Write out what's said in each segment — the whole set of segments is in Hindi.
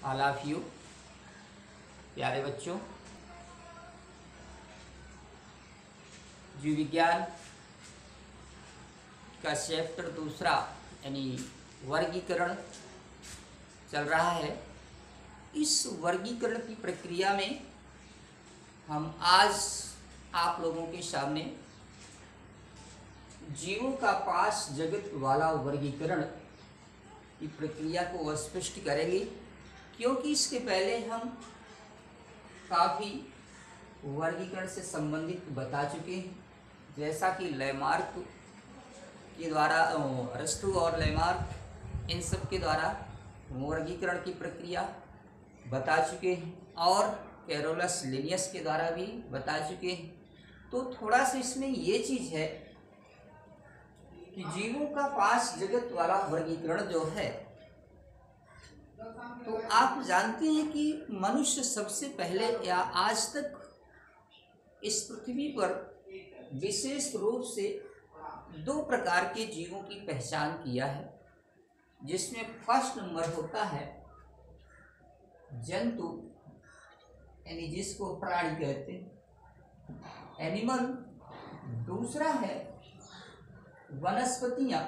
ऑल ऑफ यू प्यारे बच्चों, जीव विज्ञान का चैप्टर दूसरा यानी वर्गीकरण चल रहा है। इस वर्गीकरण की प्रक्रिया में हम आज आप लोगों के सामने जीवों का पांच जगत वाला वर्गीकरण की प्रक्रिया को स्पष्ट करेंगे, क्योंकि इसके पहले हम काफ़ी वर्गीकरण से संबंधित बता चुके हैं, जैसा कि लैमार्क के द्वारा अरस्तु और लैमार्क इन सब के द्वारा वर्गीकरण की प्रक्रिया बता चुके हैं और कैरोलस लिनियस के द्वारा भी बता चुके हैं। तो थोड़ा सा इसमें ये चीज़ है कि जीवों का पांच जगत वाला वर्गीकरण जो है, तो आप जानते हैं कि मनुष्य सबसे पहले या आज तक इस पृथ्वी पर विशेष रूप से दो प्रकार के जीवों की पहचान किया है, जिसमें फर्स्ट नंबर होता है जंतु यानी जिसको प्राणी कहते हैं, एनिमल। दूसरा है वनस्पतियां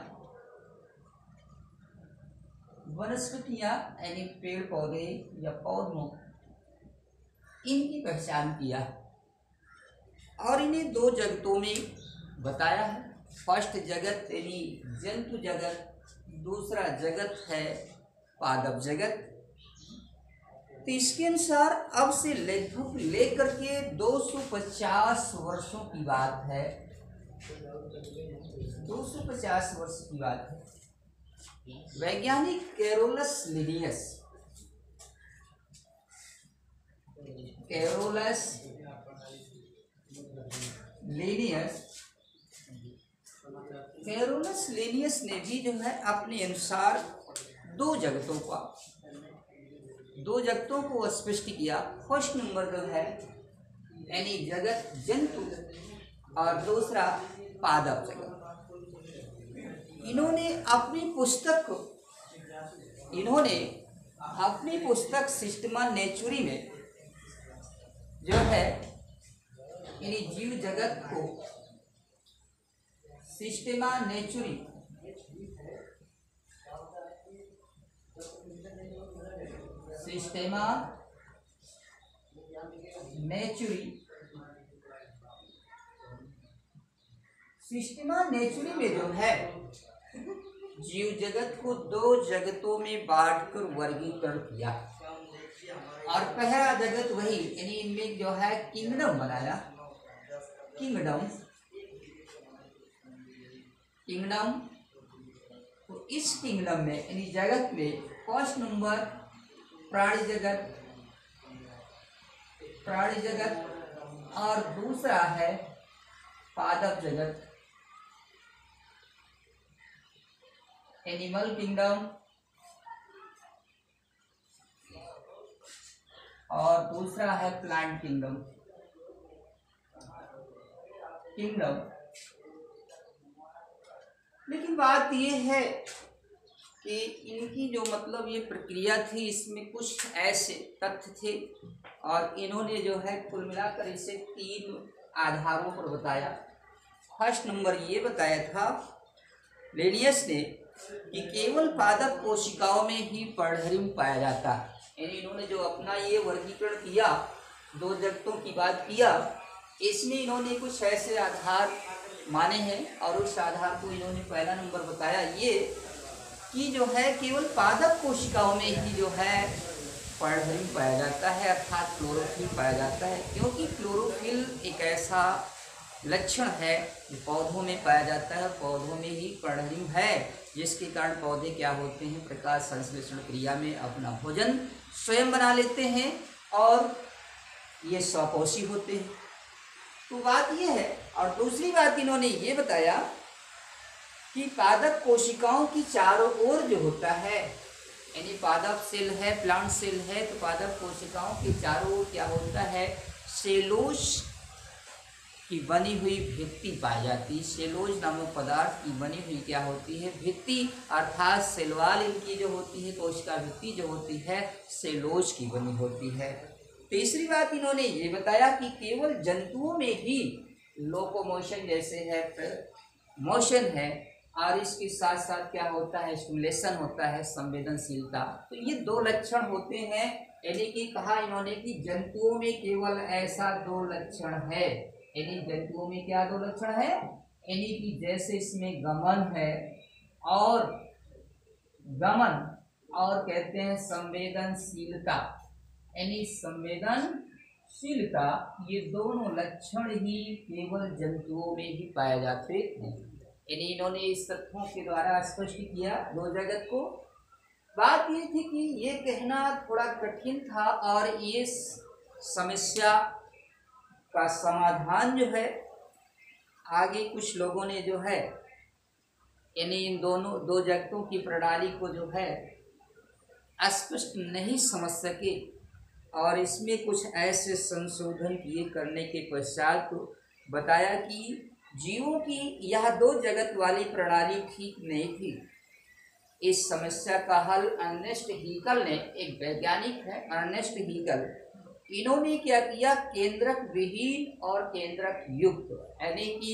यानी पेड़ पौधे या पौधों, इनकी पहचान किया और इन्हें दो जगतों में बताया है। फर्स्ट जगत यानी जंतु जगत, दूसरा जगत है पादप जगत। तो इसके अनुसार अब से लगभग लेकर के 250 वर्षों की बात है, 250 वर्ष की बात है, वैज्ञानिक कैरोलस लिनियस ने भी जो है अपने अनुसार दो जगतों को स्पष्ट किया। फर्स्ट नंबर जो है यानी जगत जंतु और दूसरा पादप जगत। इन्होंने अपनी पुस्तक सिस्टमा नेचुरी में जो है यानी जीव जगत को सिस्टमा नेचुरी में जो है जीव जगत को दो जगतों में बांटकर वर्गीकरण किया। और पहला जगत वही यानी इनमें जो है किंगडम बनाया, किंगडम। तो इस किंगडम में यानी जगत में फर्स्ट नंबर प्राणी जगत और दूसरा है पादप जगत, एनिमल किंगडम, और दूसरा है प्लांट किंगडम। लेकिन बात ये है कि इनकी जो मतलब ये प्रक्रिया थी, इसमें कुछ ऐसे तथ्य थे और इन्होंने जो है कुल मिलाकर इसे 3 आधारों पर बताया। फर्स्ट नंबर ये बताया था लिनियस ने कि केवल पादप कोशिकाओं में ही पर्णहरिम पाया जाता है। यानी इन्होंने जो अपना ये वर्गीकरण किया, दो जगतों की बात किया, इसमें इन्होंने कुछ ऐसे आधार माने हैं और उस आधार को इन्होंने पहला नंबर बताया ये कि जो है केवल पादप कोशिकाओं में ही जो है पर्णहरिम पाया जाता है, अर्थात क्लोरोफिल पाया जाता है। क्योंकि क्लोरोफिल एक ऐसा लक्षण है जो पौधों में पाया जाता है, पौधों में ही पर्णहरिम है, जिसके कारण पौधे क्या होते हैं, प्रकाश संश्लेषण क्रिया में अपना भोजन स्वयं बना लेते हैं और ये स्वपोषी होते हैं। तो बात ये है। और दूसरी बात इन्होंने ये बताया कि पादप कोशिकाओं की चारों ओर जो होता है, यानी पादप सेल है, प्लांट सेल है, तो पादप कोशिकाओं के चारों ओर क्या होता है, सेलोस की बनी हुई भित्ति पाई जाती है। सेलोज नामक पदार्थ की बनी हुई क्या होती है? भित्ति, अर्थात सेलवाल इनकी जो होती है कोशिका भित्ति जो होती है सेलोज की बनी होती है। तीसरी बात इन्होंने ये बताया कि केवल जंतुओं में ही लोकोमोशन जैसे है मोशन है, और इसके साथ साथ क्या होता है? स्टिमुलेशन होता है, संवेदनशीलता। तो ये दो लक्षण होते हैं, यानी कि कहा इन्होंने कि जंतुओं में केवल ऐसा दो लक्षण है। यानी जंतुओं में क्या दो लक्षण है? यानी कि जैसे इसमें गमन है और कहते हैं संवेदनशीलता, यानी संवेदनशीलता, ये दोनों लक्षण ही केवल जंतुओं में ही पाए जाते हैं। यानी इन्होंने इस तथ्यों के द्वारा स्पष्ट किया दो जगत को। बात ये थी कि ये कहना थोड़ा कठिन था, और ये समस्या का समाधान जो है आगे कुछ लोगों ने जो है यानी इन दोनों दो जगतों की प्रणाली को जो है स्पष्ट नहीं समझ सके, और इसमें कुछ ऐसे संशोधन किए करने के पश्चात तो बताया कि जीवों की यह दो जगत वाली प्रणाली ठीक नहीं थी। इस समस्या का हल अर्नेस्ट हीकल ने, एक वैज्ञानिक है अर्नेस्ट हीकल, इन्होंने क्या किया? केंद्रक विहीन और केंद्रक युक्त, यानी कि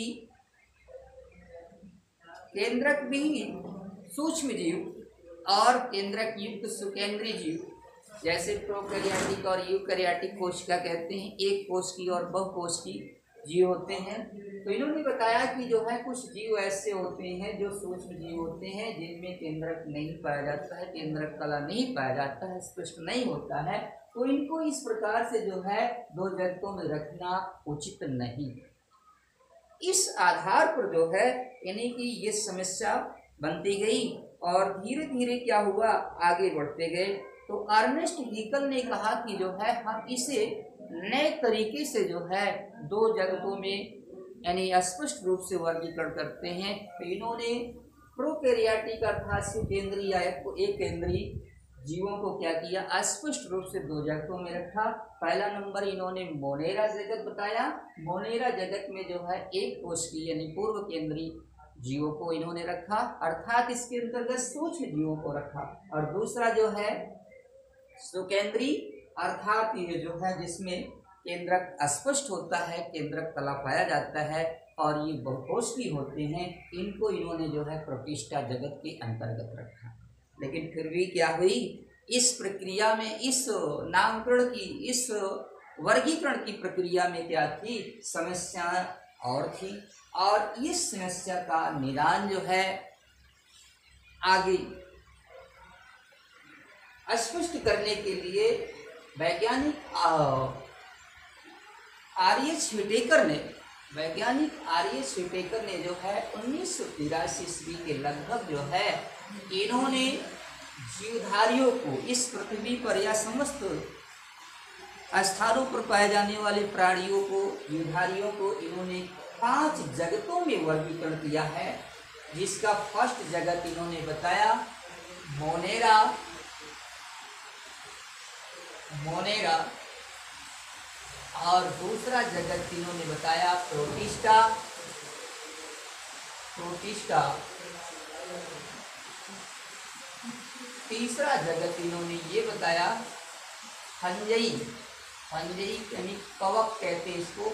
केंद्रक विहीन सूक्ष्म जीव और केंद्रक युक्त सुकेंद्रीय जीव, जैसे प्रोकैरियोटिक और यूकैरियोटिक कोशिका कहते हैं, एक कोश की और बहुकोश की जीव होते हैं। तो इन्होंने बताया कि जो है कुछ जीव ऐसे होते हैं जो सूक्ष्म जीव होते हैं, जिनमें केंद्रक नहीं पाया जाता है, केंद्रक कला नहीं पाया जाता है, स्पष्ट नहीं होता है, तो इनको इस प्रकार से जो है दो जगतों में रखना उचित नहीं। इस आधार पर जो है यानी कि ये समस्या बनती गई, और धीरे धीरे क्या हुआ? आगे बढ़ते गए। तो अर्नेस्ट हीकल ने कहा कि जो है हम इसे नए तरीके से जो है दो जगतों में यानी स्पष्ट रूप से वर्गीकरण करते हैं। तो इन्होंने प्रोकैरियोटिक अर्थात सुकेंद्रीय या एक केंद्रीय जीवों को क्या किया? स्पष्ट रूप से दो जगतों में रखा। पहला नंबर इन्होंने मोनेरा जगत बताया। मोनेरा जगत में जो है एक कोश की यानी पूर्व केंद्रीय जीवों को इन्होंने रखा, अर्थात इसके अंतर्गत सूक्ष्म जीवों को रखा। और दूसरा जो है सुकेंद्रीय, अर्थात ये जो है जिसमें केंद्रक स्पष्ट होता है, केंद्रक कला पाया जाता है, और ये बहुकोषीय होते हैं, इनको इन्होंने जो है प्रोटिस्टा जगत के अंतर्गत रखा। लेकिन फिर भी क्या हुई? इस प्रक्रिया में, इस नामकरण की, इस वर्गीकरण की प्रक्रिया में क्या थी? समस्या और थी, और इस समस्या का निदान जो है आगे स्पष्ट करने के लिए वैज्ञानिक आर.एच. व्हिटेकर ने जो है 1983 ईस्वी के लगभग जो है इन्होंने जीवधारियों को, इस पृथ्वी पर या समस्त स्थानों पर पाए जाने वाले प्राणियों को, जीवधारियों को इन्होंने 5 जगतों में वर्गीकरण किया है, जिसका फर्स्ट जगत इन्होंने बताया मोनेरा, और दूसरा जगत इन्होंने बताया प्रोटिस्टा, तीसरा जगत इन्होंने ये बताया फंजई यानी कवक कहते हैं इसको,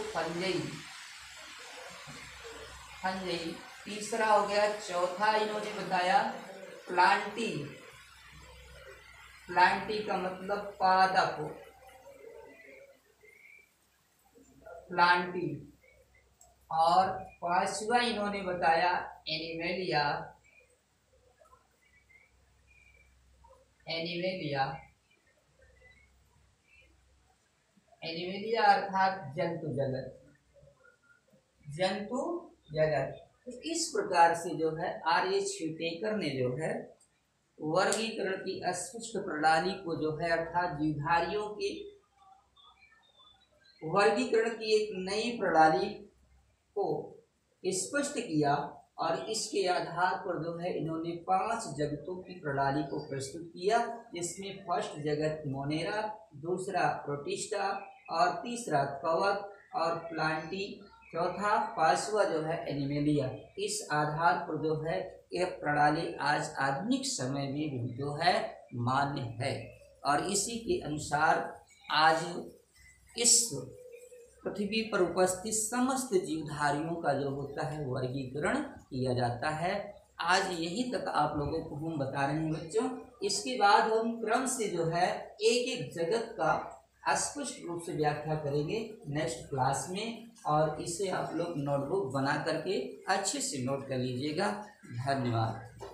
फंजई। तीसरा हो गया। चौथा इन्होंने बताया प्लांटी का मतलब पादप, प्लांटी। और पांचवा इन्होंने बताया एनिमेलिया अर्थात जंतु जगत। तो इस प्रकार से जो है आर.एच. व्हिटेकर ने जो है वर्गीकरण की अस्पष्ट प्रणाली को जो है अर्थात जीवधारियों के वर्गीकरण की एक नई प्रणाली को स्पष्ट किया, और इसके आधार पर जो है इन्होंने 5 जगतों की प्रणाली को प्रस्तुत किया, जिसमें फर्स्ट जगत मोनेरा, दूसरा प्रोटिस्टा, और तीसरा कवक और प्लांटी, चौथा पांचवा जो है एनिमेलिया। इस आधार पर जो है यह प्रणाली आज आधुनिक समय में भी जो है मान्य है। और इसी के अनुसार आज इस पृथ्वी पर उपस्थित समस्त जीवधारियों का जो होता है वर्गीकरण किया जाता है। आज यहीं तक आप लोगों को हम बता रहे हैं बच्चों। इसके बाद हम क्रम से जो है एक एक जगत का स्पष्ट रूप से व्याख्या करेंगे नेक्स्ट क्लास में, और इसे आप लोग नोटबुक बना करके अच्छे से नोट कर लीजिएगा। धन्यवाद।